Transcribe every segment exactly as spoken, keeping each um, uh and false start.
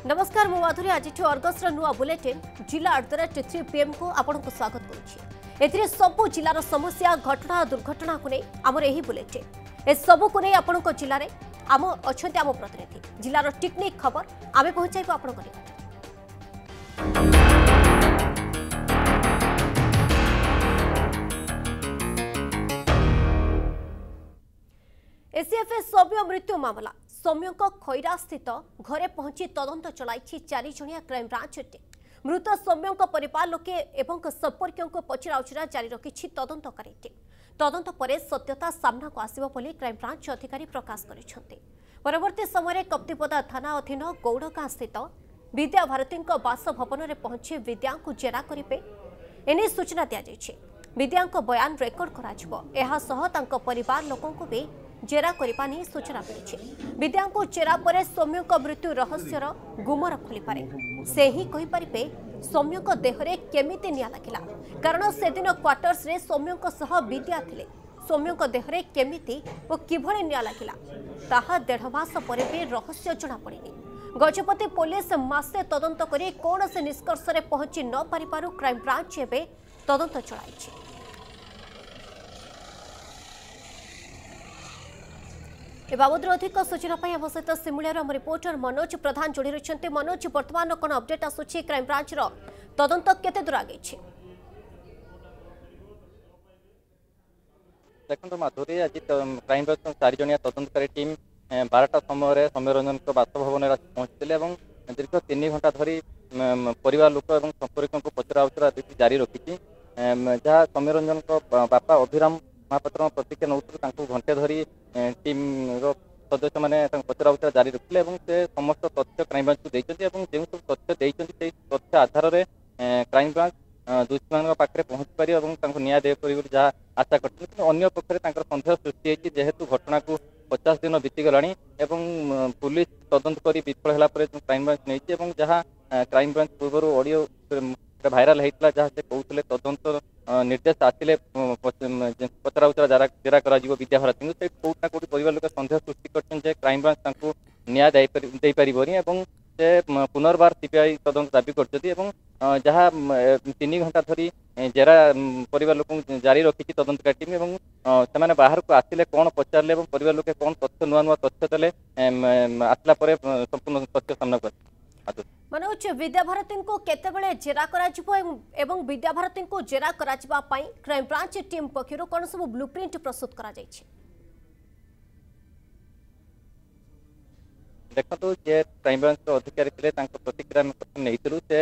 नमस्कार मु माधुरी आज अर्गस नुआ बुलेटिन जिला आठ दर थ्री पीएम को आपको स्वागत करुच्ची। सबु जिलार समस्या घटना दुर्घटना को नहीं आमर यही बुलेटिन ए सबू को नहीं आपण जिले में आम अच्छा आम प्रतिनिधि जिलार टिकनिक खबर आम पहुंचाइबू आपण एसीएफए सौम्य मृत्यु मामला सौम्य खैरा स्थित घरे पहुंची तदंत चलाई चारि जणिया क्राइमब्रांच टीम मृत सौम्य परिवार लोके एवं संपर्क को पचराउचरा जारी रखी तदंतकारी टीम तदंत पर सत्यता सामना को आसिबो बोली क्राइमब्रांच अधिकारी प्रकाश करिसेंते। परवर्ती समय कप्तिपदा थाना अधीन गौड़गां स्थित विद्या भारती बासभवन में पहुंची विद्या को जेरा करेंगे एने सूचना दी जाइए। विद्या बयान रेकर्ड कर परिवार लोकों को भी जेरा करने सूचना मिली। विद्या को जेरा पर सौम्य मृत्यु रहस्यर गुमर खोली पारे से ही कहीपरे सौम्य देहरे केमिति निया लगिला कारण से दिन क्वार्टर्स रे सौम्य सह विद्या थिले सौम्य देहरे केमिति ओ किभळे निया लगिला ताहा डेढ़ मास पर भी रहस्य जଣା पड़िनी। गजपति पुलिस मासे तदंत करी कौन से निष्कर्ष रे पहुंची न पारिबारु क्राइमब्रांच एबे तदंत चलाइछि। ए बाबद अधिक सूचना आम सहित सिमुलियार आम रिपोर्टर मनोज प्रधान जोड़ी रही। मनोज वर्तमान कौन अपडेट आसूची क्राइमब्रांच तदंत केते दूर आगे? देखो माधुरी आज क्राइमब्रांच चार जणिया तदंतकारी टीम बारटा समय सौम्य रंजन बासभवन पहुंचते दीर्घ तीन घंटा धरी परिवार लोक और संपर्क को पचरा उचरा जारी रखी जहाँ सौम्य रंजन बापा अभिराम महापात्र प्रतिक्रिया नौ घंटे धरी टीम सदस्य मैंने पचरा उचरा जारी रखिले से समस्त तथ्य क्राइमब्रांच को देते जो सब तथ्य देते तथ्य आधार में क्राइमब्रांच दोषी मान पाखे पहुंच पार और न्याय दे जहाँ आशा करते अन्य पक्षरे सन्देह सृष्टि होती जेहेतु घटना को पचास दिन बीतीगला पुलिस तदंत कर विफल होगापर क्राइमब्रांच नहीं जहाँ क्राइमब्रांच पूर्व ऑडियो भाइराल होता जहाँ से कहते तदंत निर्देश आसिले पचरा उचरा जरा जेरा कर विद्या भारती से कौटना कौटी परिवार लोक सन्देह सृष्टि कर क्राइमब्रांच न्याय दे पारे से पुनर्बार सीबीआई तदंत दाबी कर जहाँ तीन घंटा धरी जेरा परिवार लोक जारी रखी तदंतकारी टीम से बाहर को आसिले कौन पचारे परिवार लोके कौन तथ्य नुआ नुआ तथ्य देले आसला संपूर्ण तथ्य सामना कर। मनोज विद्या भारती को केतेबेले जेरा कराजिबो एवं विद्या भारती को जेरा कराजिबा पई क्राइमब्रांच टीम पक्षरु कोन सब ब्लूप्रिंट प्रस्तुत करा जायछि? देखो जे क्राइमब्रांच अधिकारी थे प्रतिक्रिया नहीं से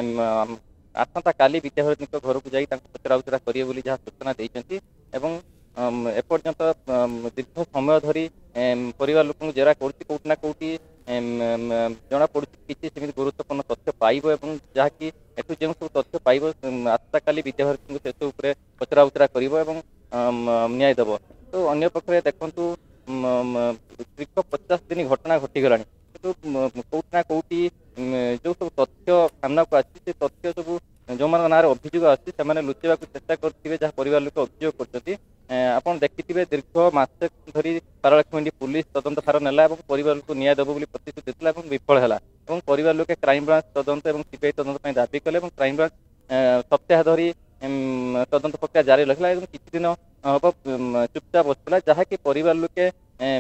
आसंता काली विद्या भारती घर को जाई पचरा उचरा करिए बोली जहाँ सूचना देइछन्ति एवं एपर्यंत दीर्घ समय धरी परिवार लोक जेरा करछि कोटना कोटी जना पड़ी किसी सेमि गुरुत्वपूर्ण तथ्य पाइब जहाँकि एठू जो सब तथ्य पाइब आसंता काली विद्या भारती से सब पचरा उचरा कर न्याय देव। तो अन्य पक्षरे देखु दीर्घ पचास दिन घटना घटीगला कि कौटना कौटी जो सब तथ्य सामना को आसी तथ्य सब जो मान ना अभियोग आसी लुचेवा चेष्टा करेंगे जहाँ परिवार लोक अभियोग कर आपन देखिथिबे दीर्घ मास धरी पारलाखिमंडी पुलिस तदंत भार नेला परिवार को न्याय देव प्रतिश्रुति देता विफल है परिवार लोके क्राइमब्रांच तदंत और सीबीआई तदंत दाबी कले क्राइमब्रांच सप्ताह धरी तदंत प्रक्रिया जारी रखला किसी दिन हम चुपचाप बसला जहाँकि परिवार लोके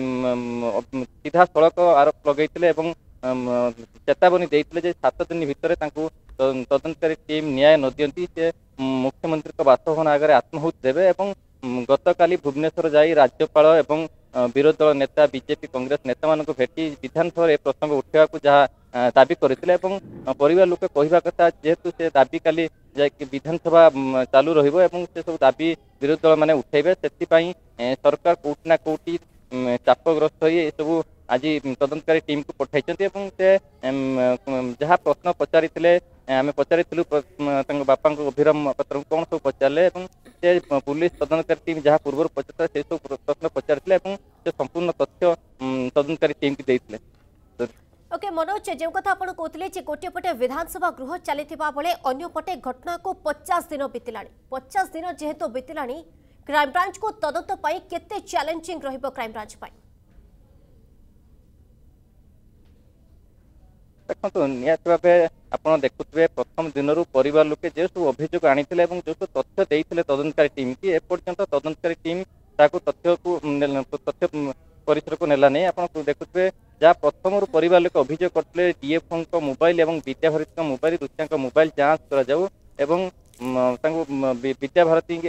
सीधा सड़क आरोप लगे चेतावनी देते सात दिन भितर तदंतकारी टीम न्याय न दियंती से मुख्यमंत्री बासभवन आगे आत्माहुति देवे गतकाली भुवनेश्वर जाई राज्यपाल एवं विरोधी दल नेता बीजेपी कांग्रेस नेता मान भेटी विधानसभा ए प्रसंग उठा जहाँ दाबी करते परिवार लोक कहवा कथा जेहेतु से दाबी काली विधानसभा चालू रही से सब दाबी विरोधी दल मैंने उठेबे से सरकार कौटना कौटी चापग्रस्त हो सब आज तदंतकारी टीम को पठाई से जहाँ प्रश्न पचारि आम पचारि बापा अभिराम पात्र कौन सब पचारे से पुलिस तदंतकारी टीम जहाँ पूर्व पचार से सब प्रश्न पचारि से संपूर्ण तथ्य तदंतकारी टीम की देते। ओके मनोज जो कथा आप कहते गोटे पटे विधानसभा गृह चली बेले अन्य पटे घटना को पचास दिन बीतला पचास दिन जेहेतु बीतला क्राइमब्रांच को तदंत पाई केते चैलेंजिंग रहिबो क्राइमब्रांच पाई? देखो निहत भाव आप देखुए प्रथम दिन परिवार लोके जो सब अभियोग आनी जो सब तथ्य देते तदंतकारी टीम की एपर्यंत तदंतकारी टीम तथ्य को तथ्य परिसर को नेला नहीं आप देखुए जहाँ प्रथम परिवार लोक अभियोग करते डीएफओ मोबाइल और विद्याभारती मोबाइल रुचिया मोबाइल जांच कर विद्याभारती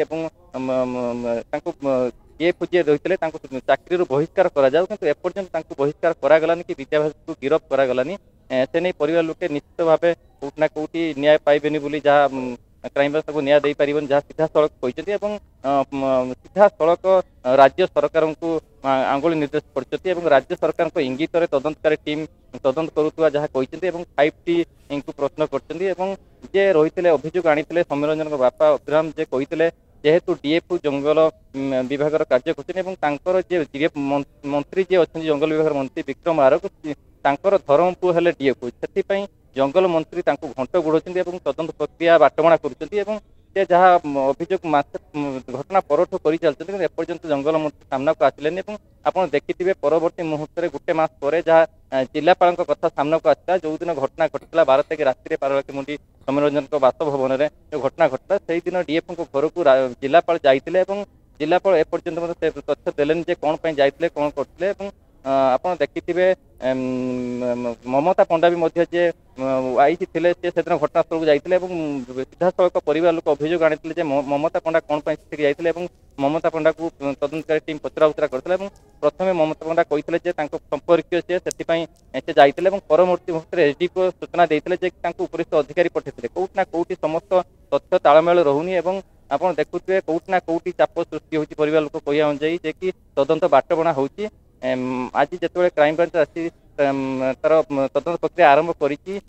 डीएफ जी रही चाकरी बहिष्कार करपर्यंत बहिष्कार करागलानी कि विद्याभारती को गिरफ करागलानी से नहीं परिवार लोके निश्चित भाव कौटना कौटी न्याय पाइबेनी बोली जहाँ क्राइम ब्रांच को न्याय दे पारिबन जहाँ सीधा सड़क कहते सीधा सड़क राज्य सरकार को आंगुली निर्देश कर राज्य सरकार को इंगित तदंतकारी टीम तदंत करुवा जहाँ कहते फाइव टी को प्रश्न कर रही अभियोग आनी सौम्यरंजन बापा अभिराम जे कहते जेहेतु डीएफ जंगल विभाग कार्य कर मंत्री जी अच्छा जंगल विभाग मंत्री विक्रम आरक धर्म पु हेले डीएफ से जंगल मंत्री घंट गुड़ तदंत प्रक्रिया बाटबणा कर जहाँ अभियोग घटना परठू कर चलते एपर्यंत जंगल मंत्री सामना को आसिले आप देखिए परवर्ती मुहूर्त में गोटे मास पर जहाँ जिलापाल कथा सामना को आसला जो दिन घटना घटला बार तारीख राति पार्वती मुंडी सौम्यरंजन बासभवन में जो घटना घटला से दिन डीएफ घर को जिलापाल जाते जिलापाल एपर्यंत तथ्य देलेन कौन जाते कौन करते आप देखिए ममता पंडा भी जे आईसी थे से दिन घटनास्थल को जाते सीधा सड़क परिवार लोक अभियोग आनी ममता पंडा कौन जाते ममता पंडा को तदंतकारी टीम पचरा उचरा करते प्रथम ममता पंडा कहते संपर्क सी से जाते परवर्ती मुहूर्त में एसडीपी सूचना देते उपरिस्थ अधिकारी पठाई कौटना कौटी समस्त तथ्य तालमेल रोनी आप देखुए कौटना कौटी चाप सृष्टि होती परिवार लोक कहवा अनुजाई जे कि तदंत बाटबणा होती आज जिते क्राइम ब्रांच आसी तार तदंत प्रक्रिया आरंभ करी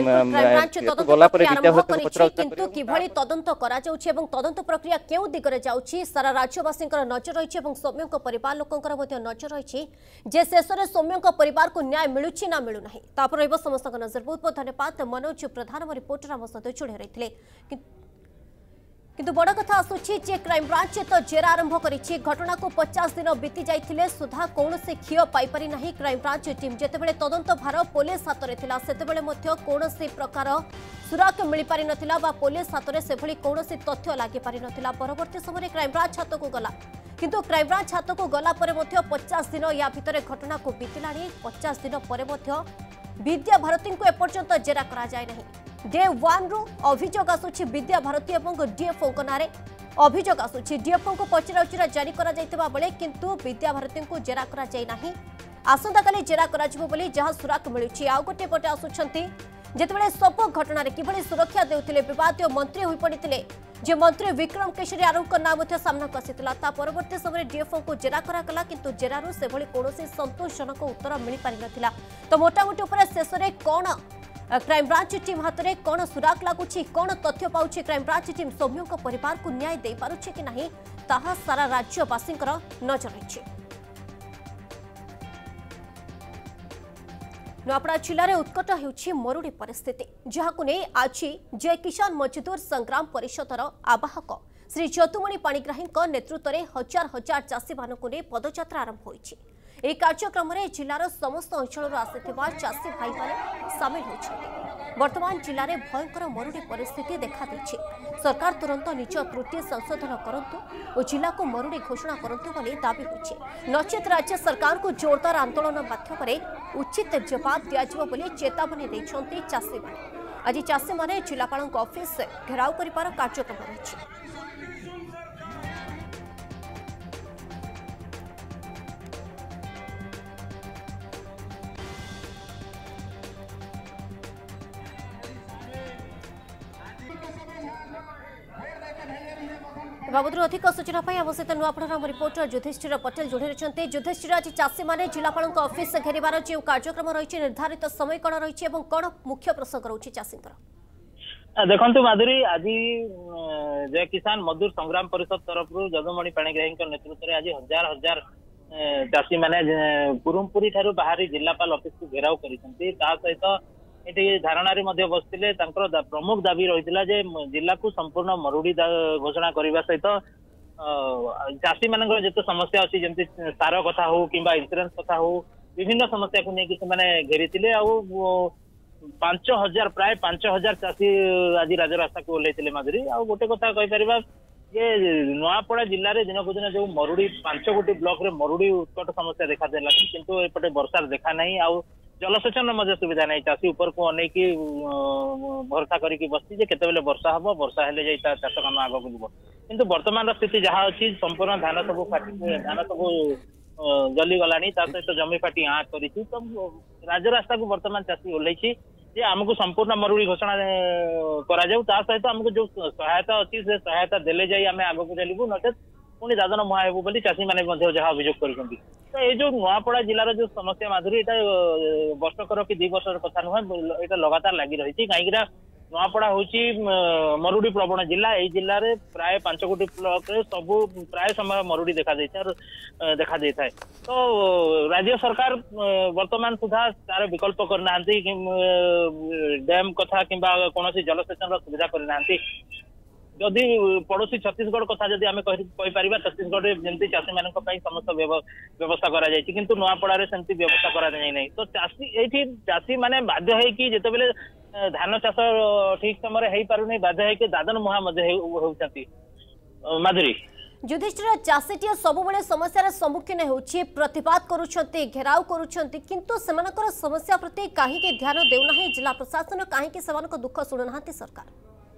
किंतु किभली तदंत करा जाउछि एवं तदंत प्रक्रिया केउ दिगरे जाउछि सारा राज्यवासी नजर रही है सौम्यों परिवार लोकंकर नजर रही जे शेष में सौम्यों परिवार को न्याय मिलुछि ना मिलु नाही तापर रहबो समस्त नजर। बहुत बहुत धन्यवाद मनोज प्रधान रिपोर्टर आम सहित जोड़ी रही किंतु बड़ कथा आसुछि जे क्राइम ब्रांच तो जेरा आरंभ करिछि घटना को पचास दिन बीती जाइथिले सुधा कौन से खियो पाई पारि नाही क्राइम ब्रांच टीम जेतेबेले तदंत भार पुलिस हाथ में थिला सेतेबेले मध्य कौन से प्रकार सुराक मिल पारि नथिला बा पुलिस हाथ में से भली कौन से तथ्य लागि पारि नथिला परवर्ती समय क्राइम ब्रांच हाथ को गला किंतु क्राइम ब्रांच हाथ को गला परे मध्य पचास दिन या भितर घटना को बीतिलाणी पचास दिन परे मध्य विद्याभारती को एपर्यंत जेरा करा जाय नहीं डे वन रु अभियोग आसुछि विद्याभारती और डीएफओ नारे अभियोग आसुछि डीएफओ को पचरा उचरा जारी करा जायतिबा बेले किंतु विद्याभारती को जेरा करा जाय नाही आसंता काली जेरा करा जिवो बोली जहां सुराक मिलुछि आ गोटे पटे आसुछंती जेतेबेले सब घटना रे किभली सुरक्षा देउथिले विवादीय मंत्री होई पडिथिले जे मंत्री विक्रम केशरी आरोप नाम मध्य सामना को आसीतिला ता परवर्ती समय डीएफओ को जेरा करा कला किंतु जेरारु से भली कोनोसी संतोषजनक उत्तर मिल पारि नथिला तो मोटामोटी ऊपर शेष रे कोन क्राइम ब्रांच टीम हाथ में कौन सुराक लगुच कौन तथ्य पाँच क्राइम ब्रांच टीम सौम्यों परिवार को न्याय दे पारुछे कि नहीं ताहा सारा राज्यवासी नजर रही। नुआपड़ा जिले में उत्कट होउछि मरुड़ी परिस्थिति जहां नहीं आज जय किसान मजदूर संग्राम परिषदर आवाहक श्री जतुमणि पाणिग्राही नेतृत्व में हजार हजार चाषी मानक पदयात्रा आरंभ होइछि। ଏହି କାର୍ଯ୍ୟକ୍ରମରେ ଜିଲ୍ଲାର ସମସ୍ତ ଅଞ୍ଚଳରୁ ଆସିଥିବା ଚାଷୀ ଭାଇମାନେ ସାମିଲ ହୋଇଛନ୍ତି। ବର୍ତ୍ତମାନ ଜିଲ୍ଲାରେ ଭୟଙ୍କର ମରୁଡ଼ି ପରିସ୍ଥିତି ଦେଖାଦେଇଛି। ସରକାର ତୁରନ୍ତ ନିଜ ତ୍ରୁଟି ସଂଶୋଧନ କରନ୍ତୁ ଓ ଜିଲ୍ଲାକୁ ମରୁଡ଼ି ଘୋଷଣା କରନ୍ତୁ ବୋଲି ଦାବି ହୋଇଛି। ନଚେତ ରାଜ୍ୟ ସରକାରଙ୍କୁ ଜୋରଦାର ଆନ୍ଦୋଳନ ମାଧ୍ୟମରେ ଉଚିତ ଜବାବ ଦିଆଯିବ ବୋଲି ଚେତାବନୀ ଦେଇଛନ୍ତି ଚାଷୀମାନେ। ଆଜି ଚାଷୀମାନେ ଜିଲ୍ଲାପାଳଙ୍କ ଅଫିସ ଘେରାଉ କରିବାର କାର୍ଯ୍ୟକ୍ରମ ରହିଛି। बाबद अधिक सूचना आम सहित नुआपड़ार रिपोर्टर युधिष्ठिर पटेल जोड़ी रही। युधिष्ठिर आज चाषी मैंने जिलापाल अफिस घेरबार जो कार्यक्रम रही निर्धारित समय कौन रही कौन मुख्य प्रसंग रही चाषी देखु माधुरी आज जय किसान मजदूर संग्राम परिषद तरफ जदुमणि पाणिग्राही नेतृत्व में आज हजार हजार चाषी मैंने पुरुमपुरी ठारू बाहरी जिलापाल अफिस को घेराव कर सहित ये धारणा बसते प्रमुख दाबी रही जिला को संपूर्ण मरुड़ी घोषणा करने सहित चाषी मान जो समस्या अच्छी जमी सार कथा हो कि इंश्योरेंस कथा हो विभिन्न समस्या को लेकिन घेरी पांच हजार प्राय पांच हजार चाषी आज राजरास्ता को ओह्लैथिले माधुरी आ गोटे कथा कहि परिबा जे नुआपड़ा जिल्ला रे दिनकु दिन जो मरुड़ी पांच गोटी ब्लॉक रे मरुड़ी उत्कट समस्या देखा देला किंतु एपटे वर्षा देखा नहीं आ जलसेचन मध्य सुविधा नहीं चाषी ऊपर को अनेकी भरोसा करिकी बस्ती जे केते बेले वर्षा हबो वर्षा हेले जाई ता चाष काम आगो बुलबो किंतु वर्तमान स्थिति जहा अछि संपूर्ण धान सब फाटी धान सब जली गलानी ता सहित जमी फाटी आ करिछि तो राजरास्ता को वर्तमान चाषी ओल्लैछि जे हमको संपूर्ण मरुड़ी घोषणा करा जाऊ ता सहित हमको जो सहायता अछि से सहायता देले जाई आमे आगो को चलिबु नचेत पुणी दादन मुहा हेबु बोली चाषी माने मध्ये जहा अभियोग करिसंती तो ये जो नुआपड़ा जिलार जो समस्या माधुरी एटा वर्षकर कि दुई वर्षर कथा नुह एटा लगातार लगी रही कहीं नुआपड़ा हूँ मरुड़ी प्रवण जिला यही जिले में प्राय पांच गोटी ब्लॉक सब प्राय समय मरुड़ी देखा देखा दे था तो राज्य सरकार वर्तमान सुधा तार विकल्प करना डैम कथा कि कौन जलसेचन सुविधा करना जदि पड़ोशी छत्तीसगढ़ कथा जदि आम कहीपर छत्तीसगढ़ जमी चाषी मान समस्त व्यवस्था किंतु नुआपड़ा सेमती व्यवस्था करा तो चाषी ये चाषी मैंने बाध्य होती जिते धान चाष ठीक समय हो पार बाध्य होती दादन मुहा होती माधुरी युधिष्ठिर चाषीटी सब समस्यार सम्मुखीन होउछि प्रतिवाद करुछंती घेराव करुछंती किंतु सेमानकर समस्या प्रति काहेकि ध्यान देउना जिला प्रशासन काहेकि सेमानक दुख शुणुनाहांती सरकार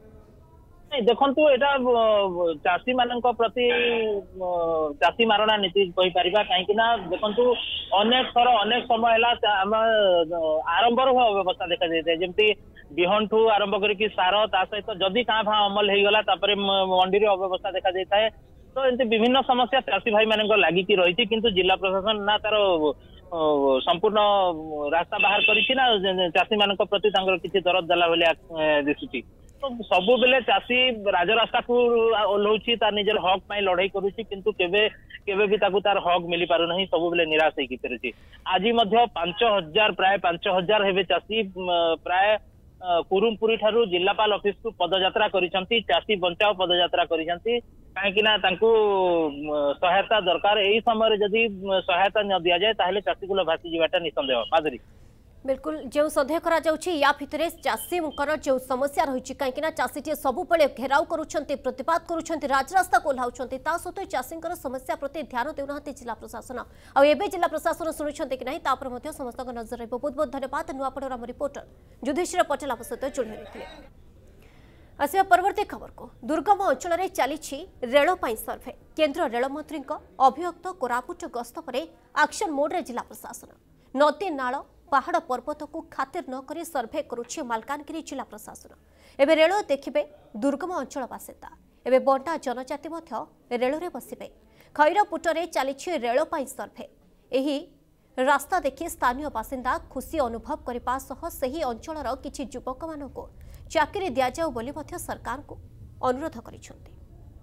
देखु एटा चाषी मान प्रति चाषी मारणा नीति कहीपर कहीं देखु अनेक थर अनेक समय आम आरंभ अव्यवस्था देखा जाए जमी बिहन ठू आरंभ कर सार ता सहित जदि क्या भाँ अमल हो गला मंडी अव्यवस्था देखा जाए तो एमती विभिन्न समस्या चाषी भाई मान लगिकी रही किंतु जिला प्रशासन ना तार संपूर्ण रास्ता बाहर कर चाषी मान प्रति किसी दरद देला भाया दिशुची तो सबु बेले चाषी राजरास्ता को ओह्लौछि तार निजर हक पाई लड़ाई करुछि किंतु केबे केबे भी ताकू तार हक मिली पारु नहीं सबु बेले निराश होई फेरुछि आज मध्य पांच हजार प्राय पांच हजार हेबे चाषी प्राय कुरुमपुरी ठारू जिलापाल ऑफिस को पदयात्रा करिसंती चाषी बंचाओ पदयात्रा करिसंती काहेकि ना तांकू सहायता दरकार एही समय जदि सहायता न दिया जाए ताहले चाषी को भासी जीवाटा निसंदेह माधुरी बिल्कुल जो सन्देह करा जाउछि या भितरे चाषी जो समस्या रही कहीं चाषीटी सबुबले घेराव करुछंती प्रतिवाद करुछंती राजरास्ता को ओह्लाउछंती ता सहित चाषींकर समस्या प्रति ध्यान देउनाहांती जिला प्रशासन आ एबे जिला प्रशासन शुणुछंती कि नहीं तापर मध्य समस्त नजर रहिबो बहुत बहुत धन्यवाद नुआपड़ार रिपोर्टर युधिष्ठिर पटेल आप सहित जोड़ी रखिले आसिया परवर्ती खबर को दुर्गम अंचल में चली रेल सर्भे केन्द्र रेलमंत्री अभियुक्त कोरापुट गस्त पर एक्शन मोड रे जिला प्रशासन नदी नाल पहाड़ पर्वत को खातिर न करी सर्भे करुछि मालकानगिरी जिला प्रशासन एबे रेल देखिबे दुर्गम अंचल बासिंदा एबे बंटा जनजाति मध्य रेल रे बसिबे खैरपुटरे चली रेल सर्भे एही रास्ता देखि स्थानीय बासिंदा खुशी अनुभव करने सह सही अंचलर किछि युवक मानकु चाकरी दिया जाऊ बोली मध्य सरकार को अनुरोध करिसंती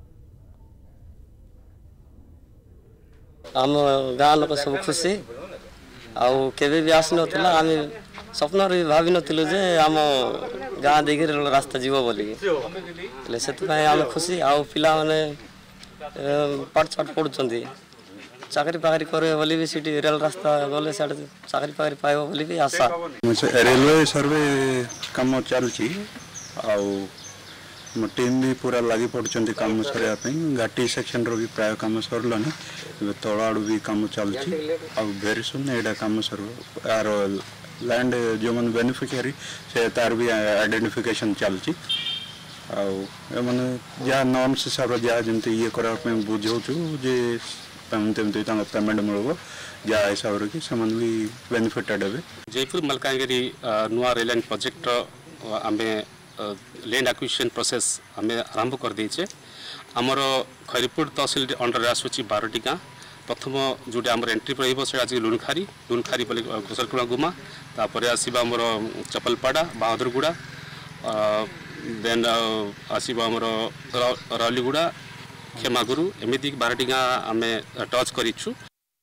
आम गाँ लोक सब खुशी आउ केबे भी आसी नथिला आमे स्वप्न रे भाबी नथिलु जे आम गाँ देखि रेल रास्ता जीवो बोली ले सेतु भाई आम खुशी आउ पिला माने पाठ छाट पढुचंदी चाकरी पाकरी करे बोली भी सिटी रेल रास्ता गले साडे चाकरी पाकरी पाइबो बोली भी आशा रेलवे सर्वे काम चलची आउ मो टीम भी पूरा लगी पड़ुचंदी काम सरिया पे घाटी सेक्शन रो भी प्राय काम सरलानी तलाड़ू भी काम चलची आ वेरी सुन एडा काम सर आर लैंड जो मन बेनिफिशियरी से तार भी आइडेंटिफिकेशन चलची आ माने जा नॉर्म्स हिसाब जा जंती ये करा पे बुझौछु जे तमते तांग पेमेंट मिलबो जा हिसाब रे कि समन भी बेनिफिटेड हेबे जयपुर मलकानगिरी नुआ रेल लाइन प्रोजेक्ट आमे लैंड एक्विजिशन प्रोसेस आम आरंभ कर देचे आमर खैरपुर तहसिल अंडर आसूची बारटी गाँ प्रथम जोटा आम एंट्री रही से आज लुणखारी लुणखारी बोले घोसलकुड़ा गुमा तापर आसवा आमर चपलपाड़ा बहादुरगुड़ा देन आसवा आमर रलीगुड़ा खेमागुरु एमती बारटी गाँ आम टच करूँ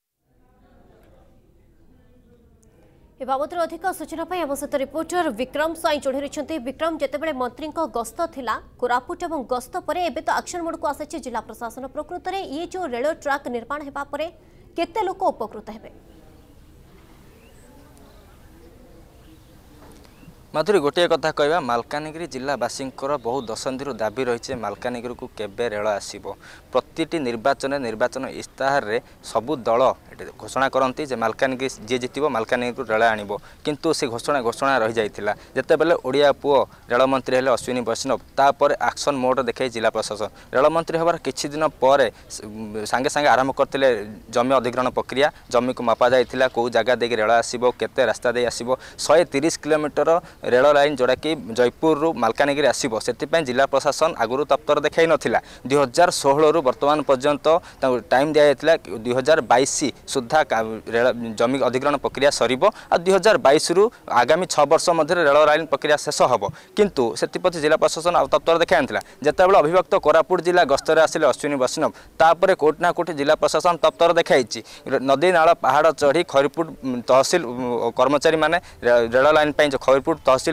ए बाबद अधिक सूचना आम सहित रिपोर्टर विक्रम साई जोड़ी रही विक्रम जितेबाला मंत्री गस्त थिला कोरापुट और गस्त पर एबे तो एक्शन मोड को आसी जिला प्रशासन प्रकृत में ये जो रेल ट्रैक निर्माण होगा पर केते लोक उपकृत हेबे माधुरी गोटे कथा कहवा मालकानगिरी जिलावासी बहुत दशंधि दाबी रही मालकानगिरी को केबे रेल आसब प्रति निर्वाचन निर्वाचन इस्ताहार रे सबु दल घोषणा करती जे मालकानगिरी जी जीत मालकानगिरी रेल आणब किंतु से घोषणा घोषणा रही जाता जिते बेले ओडिया पुओ रेलमंत्री हेले अश्विनी वैष्णव तापर एक्शन मोड देखे जिला प्रशासन रेलमंत्री हबार किछि दिन पर सांगे सांगे आरंभ करते जमी अधिग्रहण प्रक्रिया जमी को मापा जाइथिला को जगह देके रेल आसब केते रास्ता दे आसब शहे तीस किलोमीटर रेल लाइन जोड़ा कि जयपुर रु मालकानगिरी आसब से जिला प्रशासन आगुरी तत्पर देखा नाला दुई हजार षोह रु बर्तमान पर्यंत टाइम दि जाता दुई हजार बैश सुधा जमी अधिग्रहण प्रक्रिया सर दुई हजार बैश रु आगामी छह वर्ष मध्य रेल लाइन प्रक्रिया शेष हम किंतु से जिला प्रशासन आ तत्पर देखा नाला जिते बड़े अभिभक्त कोरापुट जिला गस्तर आसिले अश्विनी वैष्णव तापर कोट ना कोटी जिला प्रशासन तत्पर देखाई नदी नाल पहाड़ चढ़ी खरीपुर तहसिल कर्मचारी माने रेल लाइन जो खरीपुर तहसिल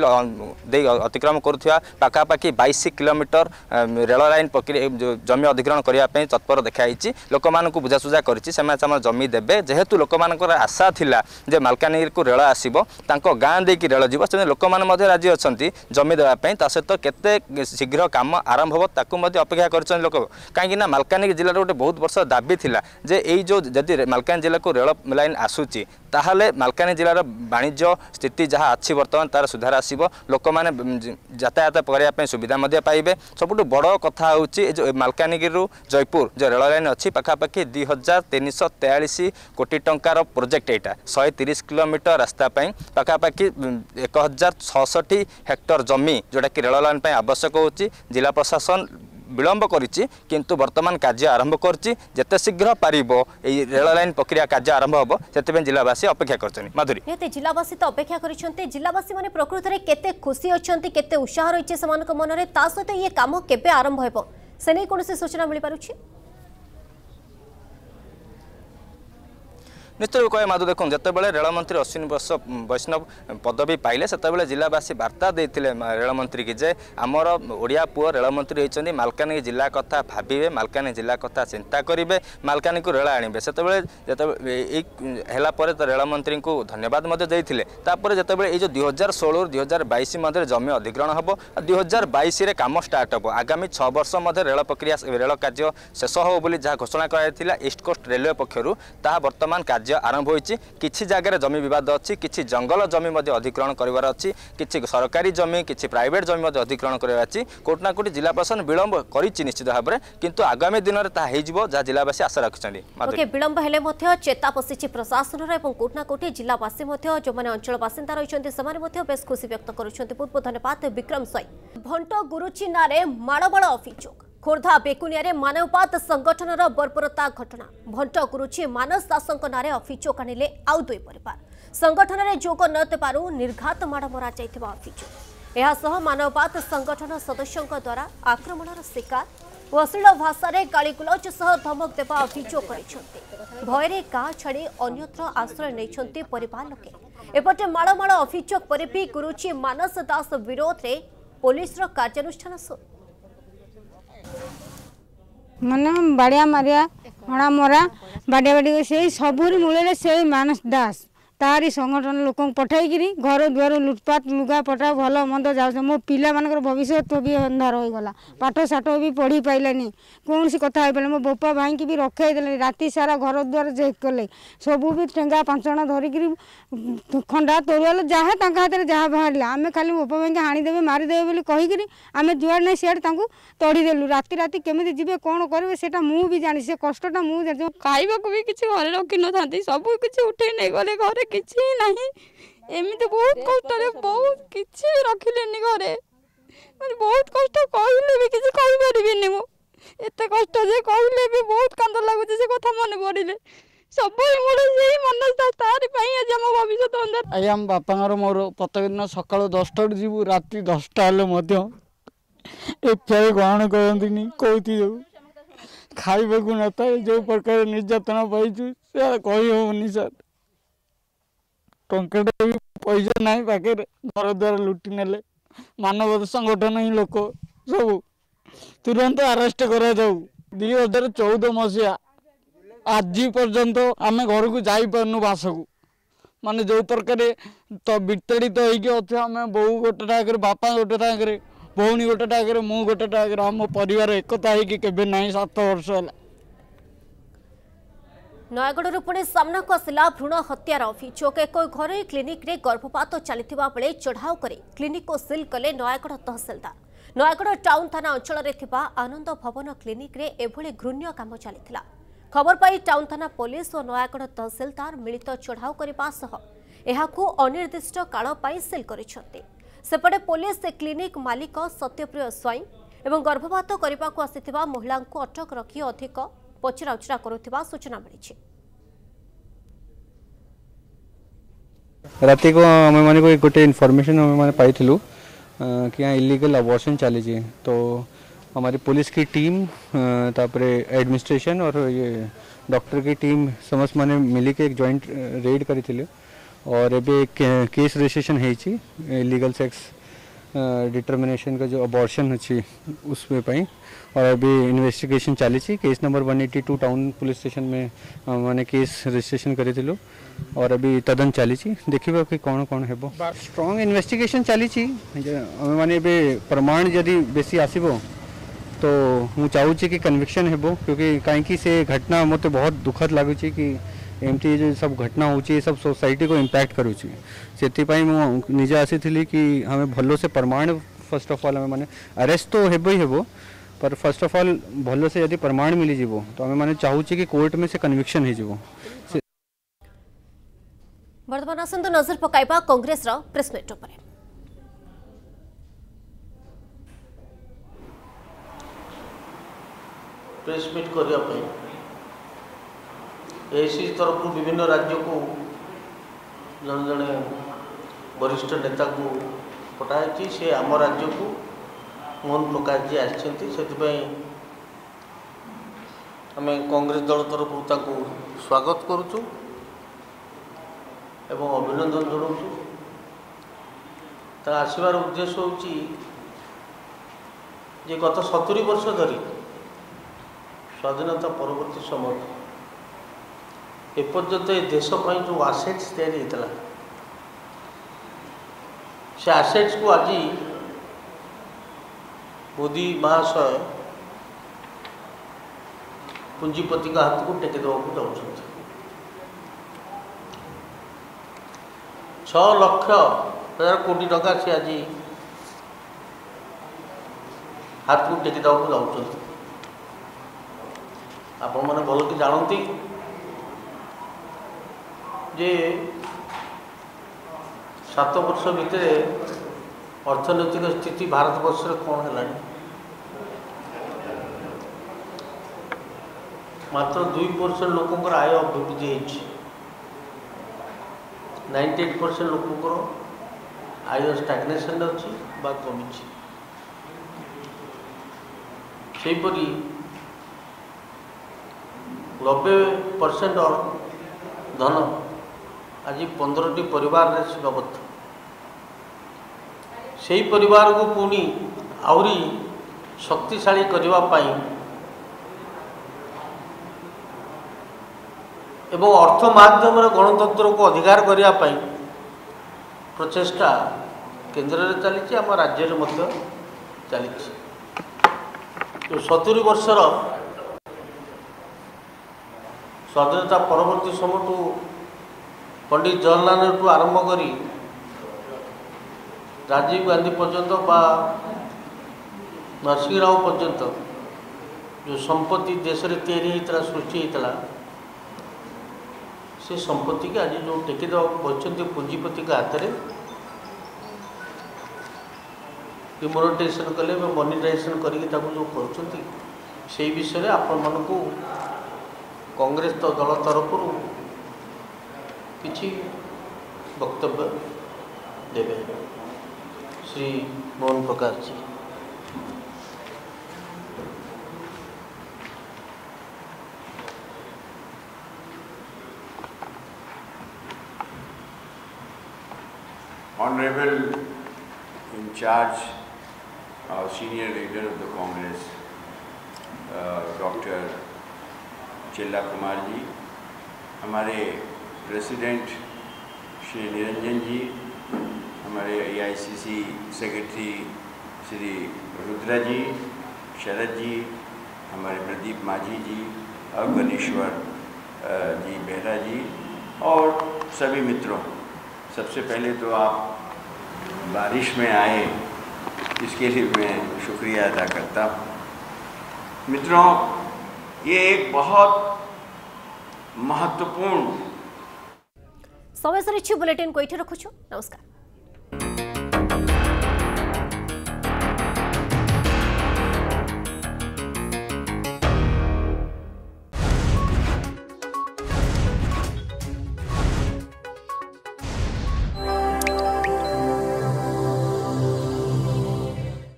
अतिक्रम करुवा पाखापाखि बाईस किलोमीटर रेल लाइन प्रक्रिया जमी अधिग्रहण करने तत्पर देखाई लोक मानक बुझासुझा कर जमी देवे जेहेतु लोक मान आशा थिला जे मालकानगिरी को रेल आसब गाँ देकी रेल जीव से लोक मैंने राजी अच्छा जमी देवाई सहित केते शीघ्र काम आरंभ हो ताकू अपेक्षा कर लोक कहीं मालकानगिरी जिले गोटे बहुत वर्ष दाबी थिला जे एई जो जदि मालकानगिरी जिला को रेल लाइन आसूची ताहले मालकानगिरी जिलार वाणिज्य स्थिति जहाँ अच्छी बर्तमान तार सुधार आसब लोक मैंने यातायात करने सुविधा पाइबे सबुठ बड़ कथा हूँ जो मालकानगिरी जयपुर जो रेल लाइन अच्छी पखापाखि दुई हजार तीन शह तेयालीस कोटी टंकार प्रोजेक्ट यहाँ शहे तीस किलोमीटर रास्ता पखापाखि एक हजार छठी हेक्टर जमी जोटा कि रेल लाइन आवश्यक होची जिला प्रशासन विलंब करिछि किंतु वर्तमान कार्य आरंभ करछि जेते शीघ्र पारिबो एई रेल लाइन प्रक्रिया कार्य आरंभ होबो सेते जिलावासी अपेक्षा करछनि माधुरी नेते जिलावासी तो अपेक्षा करिसंते जिलावासी माने प्रकृति रे केते खुशी अछंती केते उत्साह रहिछि समानक मनरे ता सहित ये काम केबे आरंभ हेबो सेने कोनसे सूचना मिलि पारुछि निश्चय कहे माधु देखो जितेबाला रेलमंत्री अश्विनी वैष्णव पदवी पाइले से जिलावासी वार्ता देते रेलमंत्री की जे आमर ओडिया पुओ रेलमंत्री होती मालकानगिरी जिला कथा भावे मालकानगिरी जिला कथा चिंता करेंगे मालकानगिरी को रेल आणवे से तो रेलमंत्री को धन्यवाद देते जो दुई हजार षोह दुई हजार बैश मध्य जमी अधिग्रहण हम दुई हजार बैश कम स्टार्ट हम आगामी छह वर्ष मध्य रेल प्रक्रिया रेल कार्य शेष हो जहाँ घोषणा कराइला ईस्ट कोस्ट रेलवे पक्षर ता बर्तमान कार्य आरंभ होइछि किछि जगह जमी विवाद अच्छी किछि जंगल जमी मध्य अधिग्रहण करिवार अच्छी किछि सरकारी जमी किछि प्राइवेट जमी मध्य अधिग्रहण करिवार अच्छी कोटना कोटी जिला प्रशासन विलंब करिछि निश्चित भाव में किंतु आगामी दिन में ता हेजिवो जा जिलावासी आशा रखिछन्ति ओके विलंब हेले मध्य चेता पसिछि प्रशासन रे एवं कोटना कोटी जिलावासी मध्य जो माने अंचल बासिंदा रहिछन्ति समाने मध्य बेस खुशी व्यक्त करुछन्ति बहुत बहुत धन्यवाद विक्रम सई भंट गुरुची नारे माड़बळ अभियोग खोर्धा बेकुनिया मानववाद संगठन बर्बरता घटना भंट गुरुची मानस दासों नारे अभियोग आनिले आउ दुई परिवार संगठन में जोग नदेवु निर्घात माड़ मरा जाइथिबा अभियोग एहासह मानववाद संगठन सदस्यों द्वारा आक्रमणर शिकार अश्लील भाषा गाड़ीगुलज सह धमक देवा अभियोग कर भୟରେ गाँ छाड़ी अन्यत्र आश्रय नहीं परिवार लोके एपटे माड़माड़ अभियोग पर भी गुरुची मानस दास विरोध में पुलिस कार्यानुष्ठान शुरू मन बाड़िया मारिया हणा मरा बाड़िया बाड़ी से सबुरी मूल से मानस दास तारी संगठन लोक पठाई घर द्वार लुटपाट लुगा पटा भल मंद जाऊँ मो पिला मानकर भविष्य भी अंधार हो गला पाठ साठ भी पढ़ी पाइलानी कौन सी कथा हो मो बोपा भाई की भी रखे देले राति सारा घर द्वार चेक कले सबू भी ठेंगा पांचण धरिकी खंडा तोरुआल जहाँ हाथ में जहाँ बाहर आम खाली बोपा भाई हाणीदेवे मारिदेवे बोली कहीकि आम जुआड़ नहीं सियाड़े तड़ीदेलु राति राति केमी जी कौन करेंगे से मुझे जानी से कष्टा मुझे खाइबा भी किसी घर रखी न था सब किसी उठे नहीं गले घर किसी नहीं एमती बहुत कष्ट बहुत किसी रखिले घरे मैंने बहुत कष्ट कहले भी किसी कहीपरि मुझे कष्ट जे कहले भी बहुत कांद लगुच से कथा मन पड़े सब मन तारी आज आम भविष्य अंधार आज आम बापा मोर प्रत्येक दिन सका दसटा जीव राति दसटा हेल्ले एफआईआर ग्रहण करती कौती जो खाइबा को न था जो प्रकार निर्यातना पाइछु से कही होनी सर टंका भी पैसा ना पाखे घर द्वार लुटि नेले मानव संगठन ही लोक सब तुरंत अरेस्ट करा जाऊ दुई हजार चौदह मसीहा आज पर्यंत आम घर को जापरनु बास को माने जो तरकारी तो विताड़ित होके आम बोऊ गोटे टाइम बापा गोटे टाइम भौणी गोटे टाइम मु गोटे टाइम आम परिवार एकता होके ना सात वर्ष है। नयगढ़ पुणी सामना को आसला भ्रूण हत्यार अभियोग। एक घर क्लिनिक रे गर्भपात चलता बेले चढ़ाऊ कर क्लिनिक को सिल कले नयगढ़ तहसिलदार। नयगढ़ टाउन थाना अंचल में आनंद भवन क्लिनिक रे एभली घृण्य काम चलता। खबर पाई टाउन थाना पुलिस और नयगढ़ तहसिलदार मिलित चढ़ाऊ करने सह एहाकू अनिर्दिष्ट काल पाई सिल करिसेंते। सेपटे पुलिस क्लिनिक मालिक सत्यप्रिय स्वाई एवं गर्भपात करने को आसीथिबा महिला को अटक रखी अधिक पचराउचरा करुथिबा सूचना मिली। राति को हमें माने कोई गोटे इन्फॉर्मेशन हमें माने पाई थिलु कि यहाँ इलीगल अबॉर्शन चली जी। तो हमारी पुलिस की टीम तापरे एडमिनिस्ट्रेशन और ये डॉक्टर की टीम समस्त माने मिली के एक जॉइंट रेड करी थिले और एबे एक केस रजिस्ट्रेशन है छी इलीगल सेक्स डिटर्मिनेशन का जो अबॉर्शन अच्छी उसमें पाई और अभी इन्वेस्टिगेशन चली छी। Case number one eighty two town police station में मैंने केस रजिस्ट्रेशन करी थिलु और अभी तदन चली छी। देखिबा कि कौन कौन हेबो स्ट्रांग इन्वेस्टिगेशन चली छी। हमें माने बे प्रमाण यदि बेसी आसीबो तो मु चाहू छी कि कन्विक्शन हेबो क्योंकि कहीं से घटना मते बहुत दुखद लागु छी कि एमती जो सब घटना होची सब सोसाइटी को इम्पैक्ट करूची। से निजे आसी थी कि हमें भलो से प्रमाण फर्स्ट ऑफ ऑल हमें माने अरेस्ट तो हेबो ही हेबो पर फर्स्ट ऑफ ऑल भलो से यदि प्रमाण मिली जीवो तो हमें माने चाहू छी कि कोर्ट में से कन्विक्शन ही जीवो। वर्तमान आसंत नजर पकाइबा कांग्रेस रा प्रेस मीट पर। प्रेस मीट करिया पे एसी तरफ विभिन्न राज्य को जन जन वरिष्ठ नेता को पठाई से आम राज्य को मोहन प्रकाश जी आम कांग्रेस दल तरफ स्वागत करुचु एवं अभिनंदन जनाऊँ। आसबार उद्देश्य होची जे गत सतुरी वर्ष धरी स्वाधीनता परवर्ती समय एपर्यंत ए देश पर जो आसेट्स तैयारी होता से आसेट्स को आज मोदी महाशय पुंजीपति का हाथ को टेक देवाक जाऊँ। छः लक्ष हजार कोटी टका से आज हाथ को टेक देवाक जाऊँ। आपण मैंने भल कि जानती जे सात वर्ष भितर अर्थनैतिक स्थिति भारत वर्ष कौन है मात्र दुई परसेंट लोकंर आय अभिवृद्धि होती नाइंटी एट परसेंट लोकंर आय स्टाग्नेशन अच्छी बा कमी सेपरी नब्बे परसेंट धन आज पंद्रह परिवार सीमाबद्ध से परिवार को पुणी आहरी शक्तिशाली करने एवं अर्थ माध्यम गणतंत्र को अधिकार करने प्रचेष्टा केंद्र में चली आम राज्य में चली तो सतुरी वर्षर स्वाधीनता परवर्ती समय पंडित जवाहरलाल नेहरू आरंभ करी राजीव गांधी पर्यंत बा नरसिंह राव पर्यंत जो संपत्ति देश में तैयारी होता सृष्टि होता से संपत्ति के आज जो टेकी देवा पुंजीपति का हाथ में डिमोनेटाइजेशन कले मनिटाइजेशन करके जो कर विषय आपण मानू कांग्रेस तो दल तरफ किसी वक्तव्य देवे Shri Mohan Prakash ji. Honorable in charge, uh, senior leader of the Congress, uh, Doctor चिल्ला कुमार जी, हमारे प्रेसिडेंट श्री निरंजन जी, हमारे A I C C secretary Shri Rudra ji, Sharad ji, हमारे प्रदीप माझी जी और गणेश्वर जी बेहरा जी और सभी मित्रों, सबसे पहले तो आप बारिश में आए इसके लिए मैं शुक्रिया अदा करता हूँ। मित्रों, ये एक बहुत महत्वपूर्ण समय सरी बुलेटिन को ये रखुछु। नमस्कार।